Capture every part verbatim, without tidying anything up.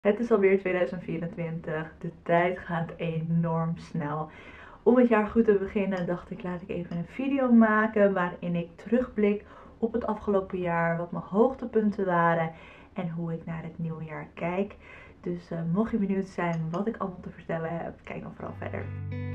Het is alweer tweeduizend vierentwintig. De tijd gaat enorm snel. Om het jaar goed te beginnen dacht ik, laat ik even een video maken waarin ik terugblik op het afgelopen jaar, wat mijn hoogtepunten waren en hoe ik naar het nieuwe jaar kijk. Dus uh, mocht je benieuwd zijn wat ik allemaal te vertellen heb, kijk dan vooral verder.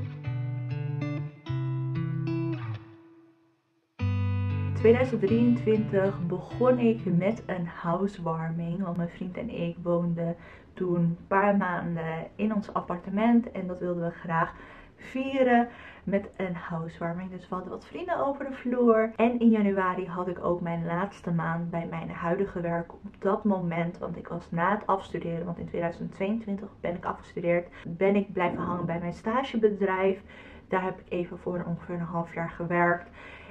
tweeduizend drieëntwintig begon ik met een housewarming, want mijn vriend en ik woonden toen een paar maanden in ons appartement en dat wilden we graag vieren met een housewarming. Dus we hadden wat vrienden over de vloer en in januari had ik ook mijn laatste maand bij mijn huidige werk op dat moment, want ik was na het afstuderen, want in tweeduizend tweeëntwintig ben ik afgestudeerd, ben ik blijven hangen bij mijn stagebedrijf. Daar heb ik even voor ongeveer een half jaar gewerkt.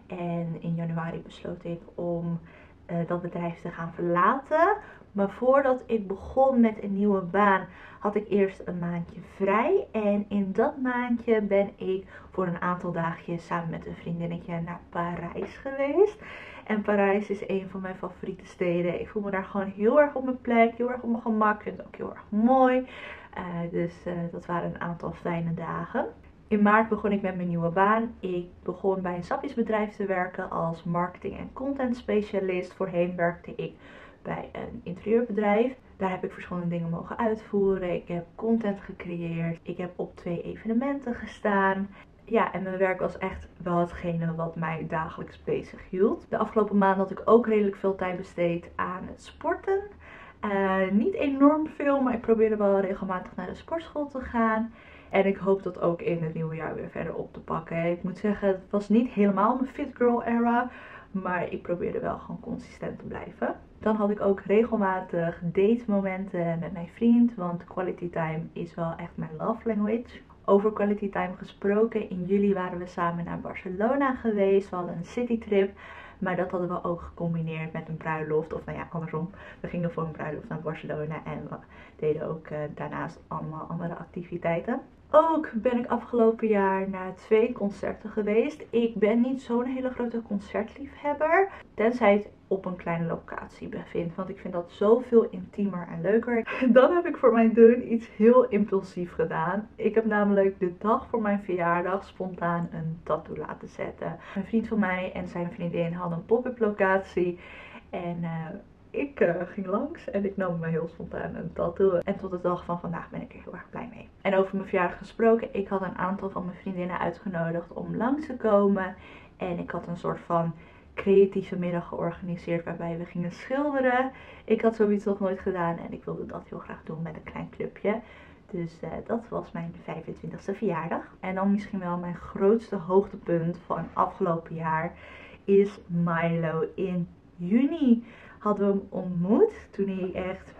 En in januari besloot ik om uh, dat bedrijf te gaan verlaten. Maar voordat ik begon met een nieuwe baan had ik eerst een maandje vrij. En in dat maandje ben ik voor een aantal dagjes samen met een vriendinnetje naar Parijs geweest. En Parijs is een van mijn favoriete steden. Ik voel me daar gewoon heel erg op mijn plek, heel erg op mijn gemak. Ik vind het ook heel erg mooi. Uh, dus uh, dat waren een aantal fijne dagen. In maart begon ik met mijn nieuwe baan. Ik begon bij een sapjesbedrijf te werken als marketing- en content specialist. Voorheen werkte ik bij een interieurbedrijf. Daar heb ik verschillende dingen mogen uitvoeren. Ik heb content gecreëerd. Ik heb op twee evenementen gestaan. Ja, en mijn werk was echt wel hetgene wat mij dagelijks bezig hield. De afgelopen maand had ik ook redelijk veel tijd besteed aan het sporten. Uh, niet enorm veel, maar ik probeerde wel regelmatig naar de sportschool te gaan. En ik hoop dat ook in het nieuwe jaar weer verder op te pakken. Ik moet zeggen, het was niet helemaal mijn fit girl era. Maar ik probeerde wel gewoon consistent te blijven. Dan had ik ook regelmatig date momenten met mijn vriend. Want quality time is wel echt mijn love language. Over quality time gesproken. In juli waren we samen naar Barcelona geweest. We hadden een citytrip. Maar dat hadden we ook gecombineerd met een bruiloft. Of nou ja, andersom. We gingen voor een bruiloft naar Barcelona. En we deden ook uh, daarnaast allemaal andere activiteiten. Ook ben ik afgelopen jaar naar twee concerten geweest. Ik ben niet zo'n hele grote concertliefhebber. Tenzij het op een kleine locatie bevindt. Want ik vind dat zoveel intiemer en leuker. Dan heb ik voor mijn doen iets heel impulsief gedaan. Ik heb namelijk de dag voor mijn verjaardag spontaan een tattoo laten zetten. Een vriend van mij en zijn vriendin hadden een pop-up locatie. En uh, ik uh, ging langs en ik nam me heel spontaan een tattoo. En tot de dag van vandaag ben ik er heel erg blij mee. En over mijn verjaardag gesproken, ik had een aantal van mijn vriendinnen uitgenodigd om langs te komen. En ik had een soort van creatieve middag georganiseerd waarbij we gingen schilderen. Ik had zoiets nog nooit gedaan en ik wilde dat heel graag doen met een klein clubje. Dus uh, dat was mijn vijfentwintigste verjaardag. En dan misschien wel mijn grootste hoogtepunt van afgelopen jaar is Milo. In juni hadden we hem ontmoet toen hij echt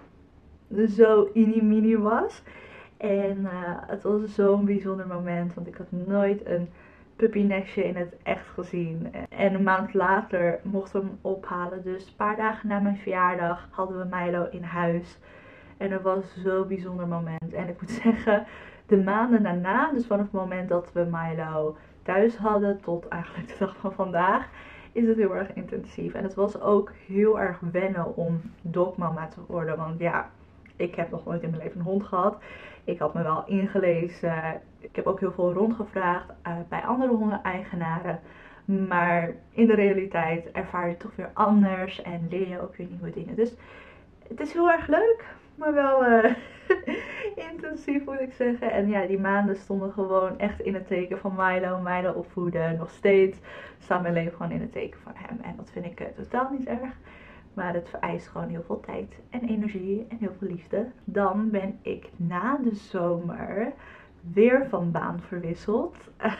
zo mini-mini was. En uh, het was zo'n bijzonder moment, want ik had nooit een puppynestje in het echt gezien. En een maand later mochten we hem ophalen. Dus een paar dagen na mijn verjaardag hadden we Milo in huis. En dat was zo'n bijzonder moment. En ik moet zeggen, de maanden daarna, dus vanaf het moment dat we Milo thuis hadden tot eigenlijk de dag van vandaag, is het heel erg intensief. En het was ook heel erg wennen om dogmama te worden. Want ja, ik heb nog nooit in mijn leven een hond gehad. Ik had me wel ingelezen. Ik heb ook heel veel rondgevraagd uh, bij andere hondeneigenaren. Maar in de realiteit ervaar je het toch weer anders. En leer je ook weer nieuwe dingen. Dus het is heel erg leuk. Maar wel uh, intensief moet ik zeggen. En ja, die maanden stonden gewoon echt in het teken van Milo. Milo opvoeden. Nog steeds staat mijn leven gewoon in het teken van hem. En dat vind ik uh, totaal niet erg. Maar het vereist gewoon heel veel tijd en energie en heel veel liefde. Dan ben ik na de zomer weer van baan verwisseld.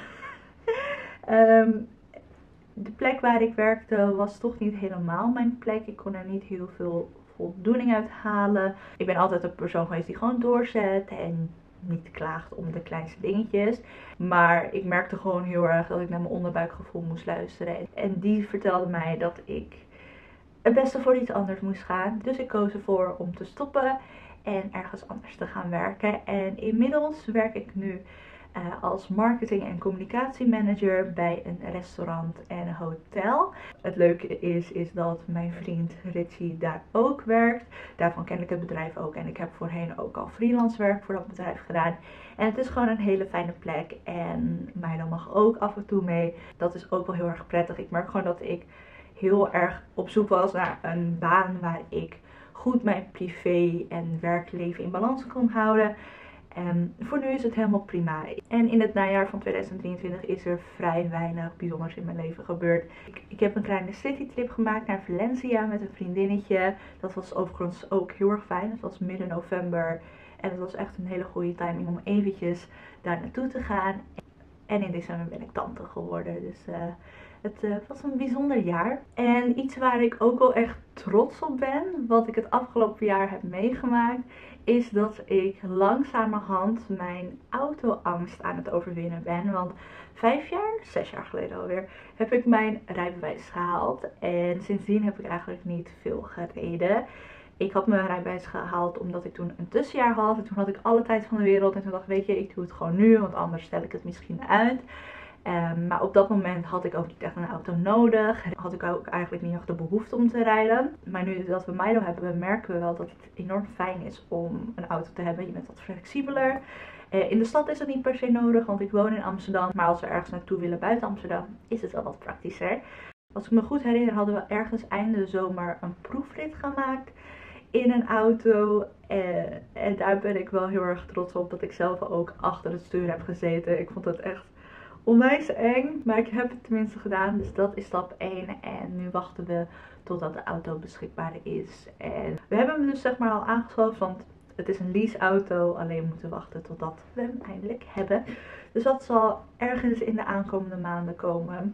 um, de plek waar ik werkte was toch niet helemaal mijn plek. Ik kon er niet heel veel voldoening uit halen. Ik ben altijd een persoon geweest die gewoon doorzet en niet klaagt om de kleinste dingetjes. Maar ik merkte gewoon heel erg dat ik naar mijn onderbuikgevoel moest luisteren. En die vertelde mij dat ik het beste voor iets anders moest gaan. Dus ik koos ervoor om te stoppen en ergens anders te gaan werken. En inmiddels werk ik nu uh, als marketing- en communicatiemanager bij een restaurant en hotel. Het leuke is, is dat mijn vriend Richie daar ook werkt. Daarvan ken ik het bedrijf ook en ik heb voorheen ook al freelance werk voor dat bedrijf gedaan. En het is gewoon een hele fijne plek en Milo mag ook af en toe mee. Dat is ook wel heel erg prettig. Ik merk gewoon dat ik heel erg op zoek was naar een baan waar ik goed mijn privé en werkleven in balans kon houden. En voor nu is het helemaal prima. En in het najaar van tweeduizend drieëntwintig is er vrij weinig bijzonders in mijn leven gebeurd. Ik, ik heb een kleine citytrip gemaakt naar Valencia met een vriendinnetje. Dat was overigens ook heel erg fijn. Het was midden november en het was echt een hele goede timing om eventjes daar naartoe te gaan. En in december ben ik tante geworden. Dus uh, het uh, was een bijzonder jaar. En iets waar ik ook wel echt trots op ben, wat ik het afgelopen jaar heb meegemaakt, is dat ik langzamerhand mijn autoangst aan het overwinnen ben. Want vijf jaar, zes jaar geleden alweer, heb ik mijn rijbewijs gehaald. En sindsdien heb ik eigenlijk niet veel gereden. Ik had mijn rijbewijs gehaald omdat ik toen een tussenjaar had. En toen had ik alle tijd van de wereld. En toen dacht ik, weet je, ik doe het gewoon nu. Want anders stel ik het misschien uit. Um, maar op dat moment had ik ook niet echt een auto nodig. Had ik ook eigenlijk niet echt de behoefte om te rijden. Maar nu dat we Milo hebben, merken we wel dat het enorm fijn is om een auto te hebben. Je bent wat flexibeler. Uh, in de stad is het niet per se nodig, want ik woon in Amsterdam. Maar als we ergens naartoe willen buiten Amsterdam, is het wel wat praktischer. Als ik me goed herinner, hadden we ergens einde zomer een proefrit gemaakt in een auto. Uh, en daar ben ik wel heel erg trots op dat ik zelf ook achter het stuur heb gezeten. Ik vond het echt onwijs eng, maar ik heb het tenminste gedaan. Dus dat is stap één. En nu wachten we totdat de auto beschikbaar is. En we hebben hem dus zeg maar al aangeschaft, want het is een leaseauto. Alleen we moeten wachten totdat we hem eindelijk hebben. Dus dat zal ergens in de aankomende maanden komen.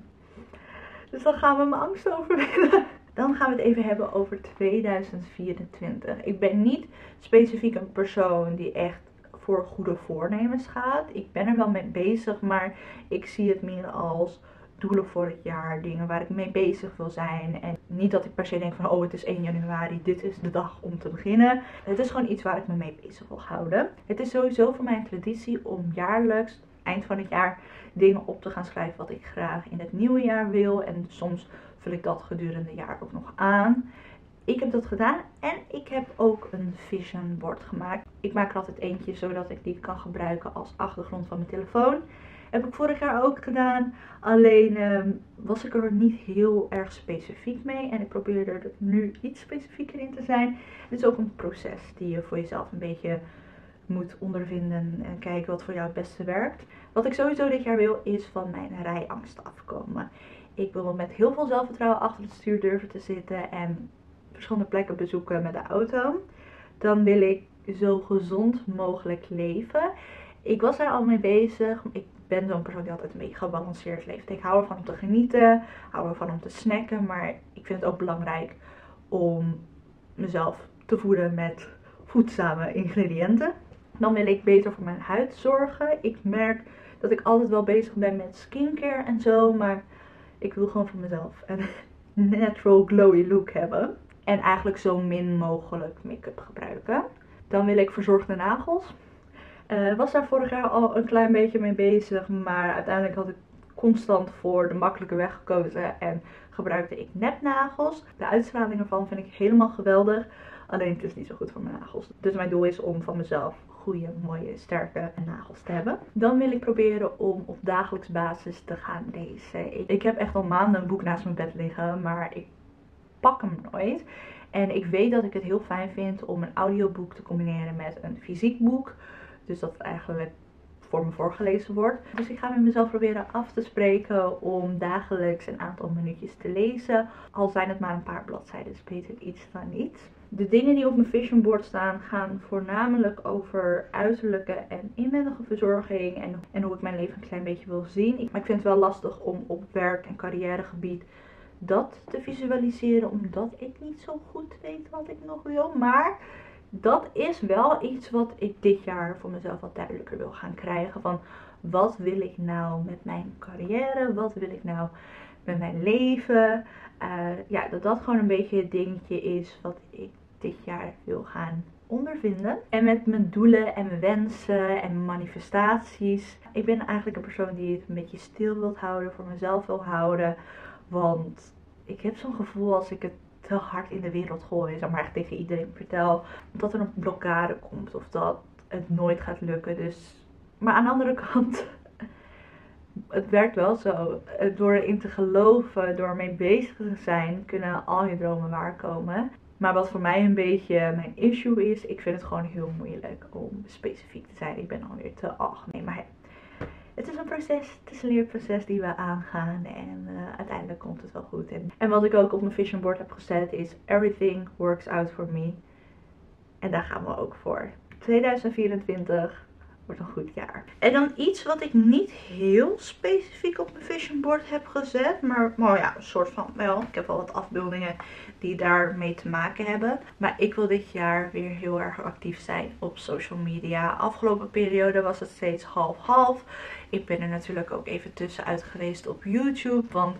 Dus dan gaan we mijn angst overwinnen. Dan gaan we het even hebben over tweeduizend vierentwintig. Ik ben niet specifiek een persoon die echt voor goede voornemens gaat. Ik ben er wel mee bezig, maar ik zie het meer als doelen voor het jaar. Dingen waar ik mee bezig wil zijn. En niet dat ik per se denk van, oh het is één januari, dit is de dag om te beginnen. Het is gewoon iets waar ik me mee bezig wil houden. Het is sowieso voor mij een traditie om jaarlijks, eind van het jaar, dingen op te gaan schrijven wat ik graag in het nieuwe jaar wil. En soms vul ik dat gedurende het jaar ook nog aan. Ik heb dat gedaan en ik heb ook een vision board gemaakt. Ik maak er altijd eentje zodat ik die kan gebruiken als achtergrond van mijn telefoon. Heb ik vorig jaar ook gedaan. Alleen uh, was ik er niet heel erg specifiek mee. En ik probeer er nu iets specifieker in te zijn. Het is ook een proces die je voor jezelf een beetje moet ondervinden. En kijken wat voor jou het beste werkt. Wat ik sowieso dit jaar wil is van mijn rijangst afkomen. Ik wil met heel veel zelfvertrouwen achter het stuur durven te zitten. En verschillende plekken bezoeken met de auto. Dan wil ik zo gezond mogelijk leven. Ik was daar al mee bezig. Ik ben zo'n persoon die altijd een beetje gebalanceerd leeft. Ik hou ervan om te genieten. Hou ervan om te snacken. Maar ik vind het ook belangrijk om mezelf te voeden met voedzame ingrediënten. Dan wil ik beter voor mijn huid zorgen. Ik merk dat ik altijd wel bezig ben met skincare en zo. Maar ik wil gewoon voor mezelf een natural glowy look hebben. En eigenlijk zo min mogelijk make-up gebruiken. Dan wil ik verzorgde nagels. Ik uh, was daar vorig jaar al een klein beetje mee bezig. Maar uiteindelijk had ik constant voor de makkelijke weg gekozen. En gebruikte ik nepnagels. De uitstraling ervan vind ik helemaal geweldig. Alleen het is niet zo goed voor mijn nagels. Dus mijn doel is om van mezelf goede, mooie, sterke nagels te hebben. Dan wil ik proberen om op dagelijks basis te gaan lezen. Ik, ik heb echt al maanden een boek naast mijn bed liggen. Maar ik pak hem nooit. En ik weet dat ik het heel fijn vind om een audioboek te combineren met een fysiek boek. Dus dat het eigenlijk voor me voorgelezen wordt. Dus ik ga met mezelf proberen af te spreken om dagelijks een aantal minuutjes te lezen. Al zijn het maar een paar bladzijden, dus beter iets dan niets. De dingen die op mijn vision board staan gaan voornamelijk over uiterlijke en inwendige verzorging. En, en hoe ik mijn leven een klein beetje wil zien. Maar ik vind het wel lastig om op werk- en carrièregebied dat te visualiseren, omdat ik niet zo goed weet wat ik nog wil. Maar dat is wel iets wat ik dit jaar voor mezelf wat duidelijker wil gaan krijgen. Van wat wil ik nou met mijn carrière? Wat wil ik nou met mijn leven? Uh, ja, dat dat gewoon een beetje het dingetje is wat ik dit jaar wil gaan ondervinden. En met mijn doelen en mijn wensen en manifestaties. Ik ben eigenlijk een persoon die het een beetje stil wil houden, voor mezelf wil houden. Want ik heb zo'n gevoel als ik het te hard in de wereld gooi, zeg maar echt tegen iedereen vertel, dat er een blokkade komt of dat het nooit gaat lukken. Dus, maar aan de andere kant, het werkt wel zo. Door erin te geloven, door mee bezig te zijn, kunnen al je dromen waarkomen. Maar wat voor mij een beetje mijn issue is, ik vind het gewoon heel moeilijk om specifiek te zijn. Ik ben alweer te algemeen. Maar hey, het is een proces, het is een leerproces die we aangaan en uh, uiteindelijk komt het wel goed. En, en wat ik ook op mijn vision board heb gezet is everything works out for me. En daar gaan we ook voor. tweeduizend vierentwintig wordt een goed jaar. En dan iets wat ik niet heel specifiek op mijn vision board heb gezet. Maar, maar ja, een soort van wel. Ik heb wel wat afbeeldingen die daarmee te maken hebben. Maar ik wil dit jaar weer heel erg actief zijn op social media. Afgelopen periode was het steeds half-half. Ik ben er natuurlijk ook even tussenuit geweest op YouTube. Want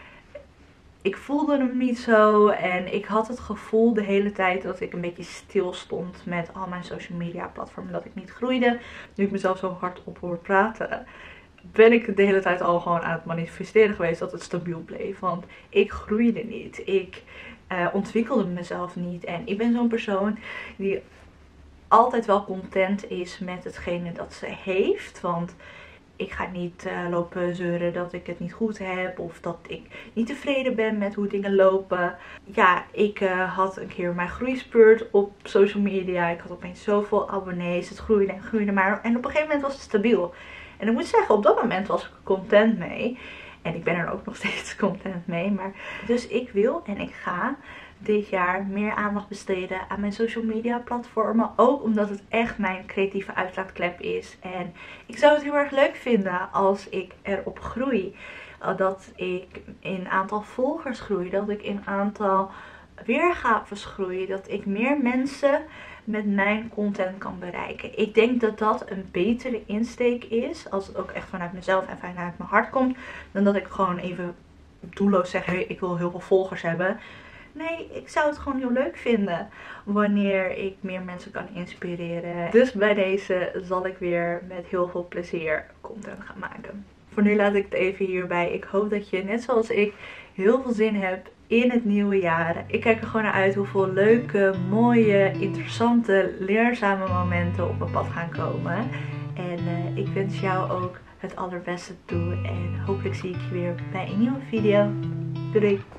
ik voelde hem niet zo en ik had het gevoel de hele tijd dat ik een beetje stil stond met al mijn social media platformen. Dat ik niet groeide. Nu ik mezelf zo hard op hoor praten, ben ik de hele tijd al gewoon aan het manifesteren geweest dat het stabiel bleef. Want ik groeide niet. Ik uh, ontwikkelde mezelf niet. En ik ben zo'n persoon die altijd wel content is met hetgene dat ze heeft. Want ik ga niet uh, lopen zeuren dat ik het niet goed heb. Of dat ik niet tevreden ben met hoe dingen lopen. Ja, ik uh, had een keer mijn groeispurt op social media. Ik had opeens zoveel abonnees. Het groeide en groeide maar. En op een gegeven moment was het stabiel. En ik moet zeggen, op dat moment was ik er content mee. En ik ben er ook nog steeds content mee. Maar dus ik wil en ik ga dit jaar meer aandacht besteden aan mijn social media platformen. Ook omdat het echt mijn creatieve uitlaatklep is. En ik zou het heel erg leuk vinden als ik erop groei. Dat ik in aantal volgers groei. Dat ik in aantal weergaves groei. Dat ik meer mensen met mijn content kan bereiken. Ik denk dat dat een betere insteek is. Als het ook echt vanuit mezelf en vanuit mijn hart komt. Dan dat ik gewoon even doelloos zeg, hey, ik wil heel veel volgers hebben. Nee, ik zou het gewoon heel leuk vinden wanneer ik meer mensen kan inspireren. Dus bij deze zal ik weer met heel veel plezier content gaan maken. Voor nu laat ik het even hierbij. Ik hoop dat je, net zoals ik, heel veel zin hebt in het nieuwe jaar. Ik kijk er gewoon naar uit hoeveel leuke, mooie, interessante, leerzame momenten op mijn pad gaan komen. En uh, ik wens jou ook het allerbeste toe. En hopelijk zie ik je weer bij een nieuwe video. Doei doei!